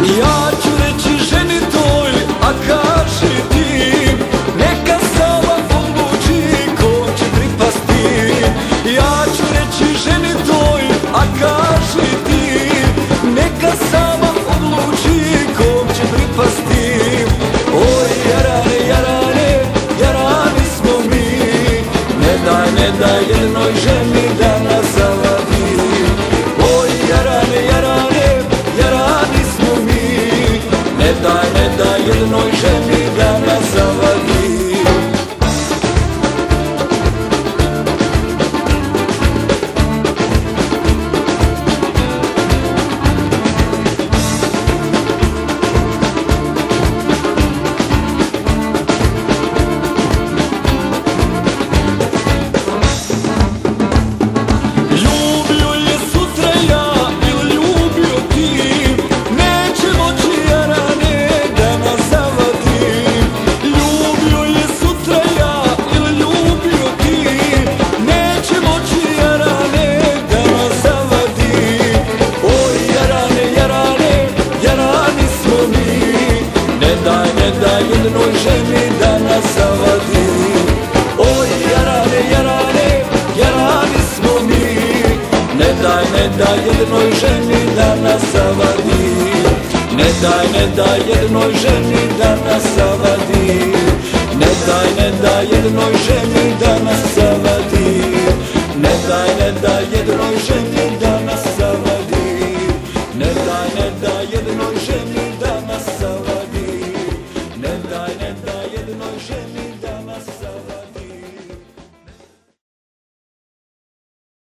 Ja ću reći ženi toj, a kaži ti, neka sama odluči kom će pripasti. Ja ću reći ženi toj, a kaži ti, neka sama odluči kom će pripasti. Oj jarane, jarane, jarani smo mi, ne daj jednoj ženi da nas zavadi. Oj jarane, jarane, jarani smo mi, ne daj jednoj ženi da nas zavadi. Ne daj jednoj ženi da nas zavadi. Oj jarane, jarane, jarani smo mi, ne daj jednoj ženi da nas zavadi. Ne daj jednoj ženi da nas zavadi. Ne daj jednoj ženi da nas zavadi. Ne daj jednoj ženi da nas zavadi. Ne daj jednoj ženi da nas zavadi. Ne daj jednoj ženi